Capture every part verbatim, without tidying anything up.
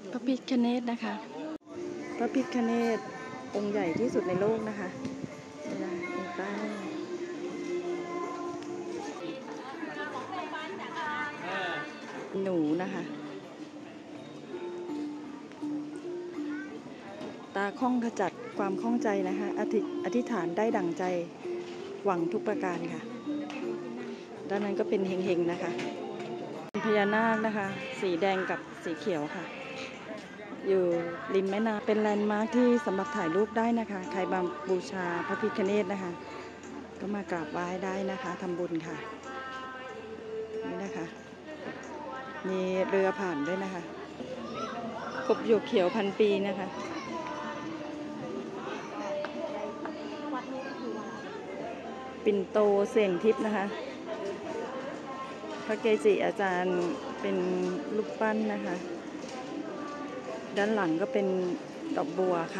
พระพิฆเนศนะคะพระพิฆเนศองค์ใหญ่ที่สุดในโลกนะคะเวลาองค์ใต้หนูนะคะตาคล่องขจัดความคล่องใจนะคะอธิอธิษฐานได้ดั่งใจหวังทุกประการค่ะด้านนั้นก็เป็นเฮงๆนะคะพญานาคนะคะสีแดงกับสีเขียวค่ะอยู่ริมแม่น้ำเป็นแลนด์มาร์คที่สำหรับถ่ายรูปได้นะคะใครมาบูชาพระพิฆเนศนะคะก็มากราบไหว้ได้นะคะทำบุญค่ะนี่นะคะมีเรือผ่านด้วยนะคะกบหยกเขียวพันปีนะคะปิ่นโตเสี่ยงทิพย์นะคะพระเกจิอาจารย์เป็นรูปปั้นนะคะด้านหลังก็เป็นดอกบัวค่ะ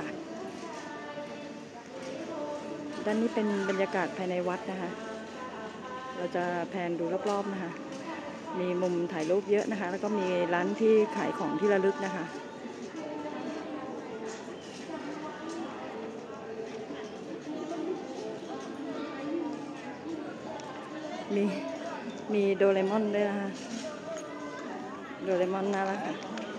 ด้านนี้เป็นบรรยากาศภายในวัดนะคะเราจะแพนดูรอบๆนะคะมีมุมถ่ายรูปเยอะนะคะแล้วก็มีร้านที่ขายของที่ระลึกนะคะมีมีโดเรมอนด้วยนะคะโดเรมอนน่ารักค่ะ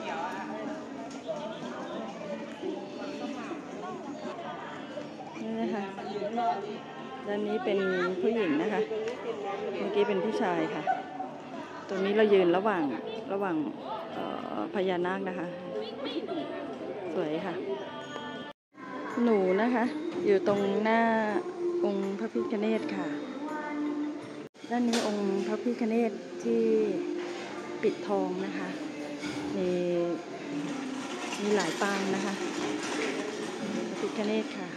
นี่นะคะด้านนี้เป็นผู้หญิงนะคะเมื่อกี้เป็นผู้ชายค่ะตรงนี้เรายืนระหว่างระหว่างพญานาคนะคะสวยค่ะหนูนะคะอยู่ตรงหน้าองค์พระพิฆเนศค่ะด้านนี้องค์พระพิฆเนศที่ปิดทองนะคะมีมีหลายปางนะคะพระพิฆเนศค่ะ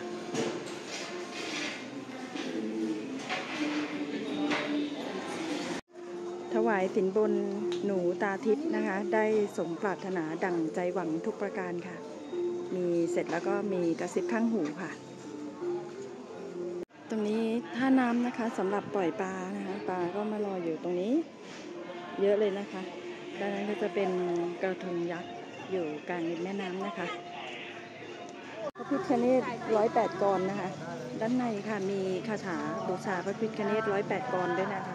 ถวายสินบนหนูตาทิพย์นะคะได้สมปรารถนาดั่งใจหวังทุกประการค่ะมีเสร็จแล้วก็มีกระซิบข้างหูค่ะตรงนี้ท่าน้ำนะคะสำหรับปล่อยปลานะคะปลาก็มารออยู่ตรงนี้เยอะเลยนะคะด้านนั้นก็จะเป็นกระทงยักษ์อยู่กลางแม่น้ำนะคะพระพิฆเนศร้อยแปดกรนะคะด้านในค่ะมีคาถาบูชาพระพิฆเนศร้อยแปดกรด้วยนะคะ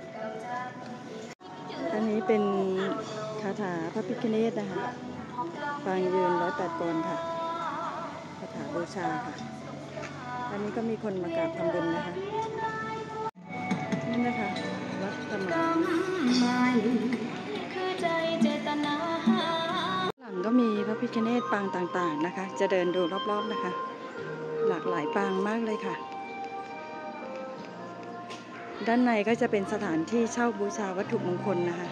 อันนี้เป็นคาถาพระพิฆเนศนะคะปางยืนร้อยแปดกรค่ะคาถาบูชาค่ะอันนี้ก็มีคนมากราบทำบุญนะคะนี่นะคะวัดธรรมหลังก็มีพระพิฆเนศปางต่างๆนะคะจะเดินดูรอบๆนะคะหลากหลายปางมากเลยค่ะด้านในก็จะเป็นสถานที่เช่าบูชาวัตถุมงคลนะคะ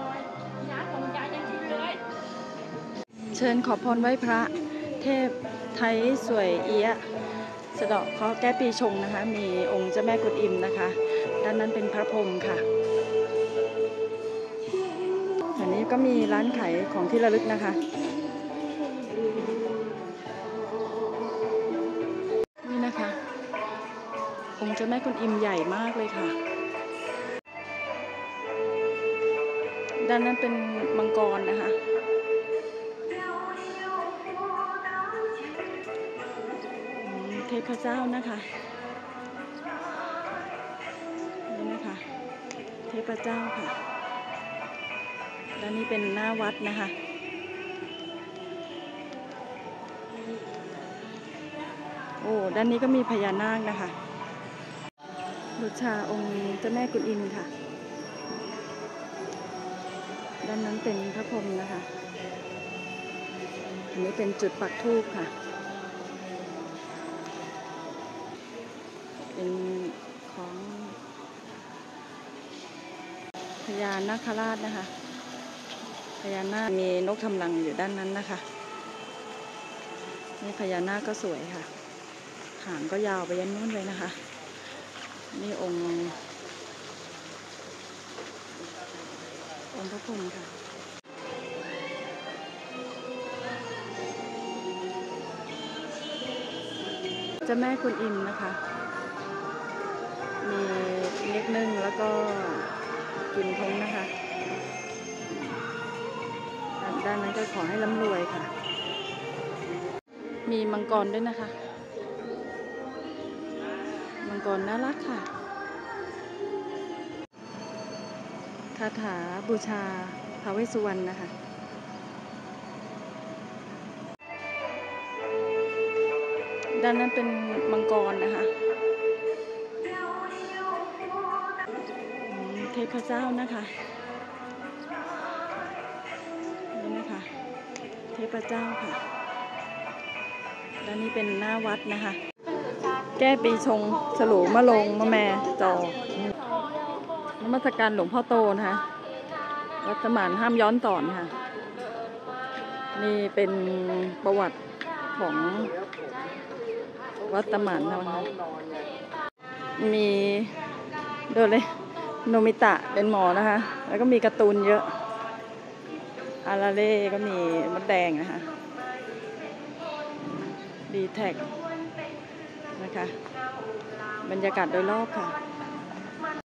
เชิญขอพรไหว้พระเทพไทยสวยเอี้ยสะเดาะเคราะห์แก้ปีชงนะคะมีองค์เจ้าแม่กุนอิมนะคะด้านนั้นเป็นพระพรหมค่ะอันนี้ก็มีร้านขายของที่ระลึกนะคะนี่นะคะองค์เจ้าแม่กุนอิมใหญ่มากเลยค่ะด้านนั้นเป็นมังกรนะคะเทพเจ้านะคะนี่นะคะเทพเจ้าค่ะด้านนี้เป็นหน้าวัดนะคะโอ้ด้านนี้ก็มีพญานาคนะคะบูชาองค์เจ้าแม่กุนอิมค่ะด้านนั้นเป็นพระพรหมนะคะอันนี้เป็นจุดปักธูปค่ะเป็นของพญานาคราชนะคะพญานาคมีนกทำรังอยู่ด้านนั้นนะคะนี่พญานาคก็สวยค่ะหางก็ยาวไปยันนู้นเลยนะคะนี่องค์องค์พระพรหมค่ะเจ้าแม่กุนอิมนะคะมีเล็กนึ่งแล้วก็กินทงนะคะด้านนั้นก็ขอให้ร่ำรวยค่ะ มีมังกรด้วยนะคะ มังกรน่ารักค่ะคาถาบูชาท้าวเวสสุวรรณนะคะด้านนั้นเป็นมังกรนะคะเทพเจ้านะคะนี่นะคะเทพเจ้าค่ะด้านนี้เป็นหน้าวัดนะคะแก้ปีชงฉลูมะลงมะแมจอนมัสการหลวงพ่อโตนะคะวัดสมานห้ามย้อนสอนค่ะนี่เป็นประวัติของวัดสมานนะคะมีโดเรโนมิตะเป็นหมอนะคะแล้วก็มีการ์ตูนเยอะอาราเล่ก็มีมดแดงนะคะดีแท็กนะคะบรรยากาศโดยรอบค่ะ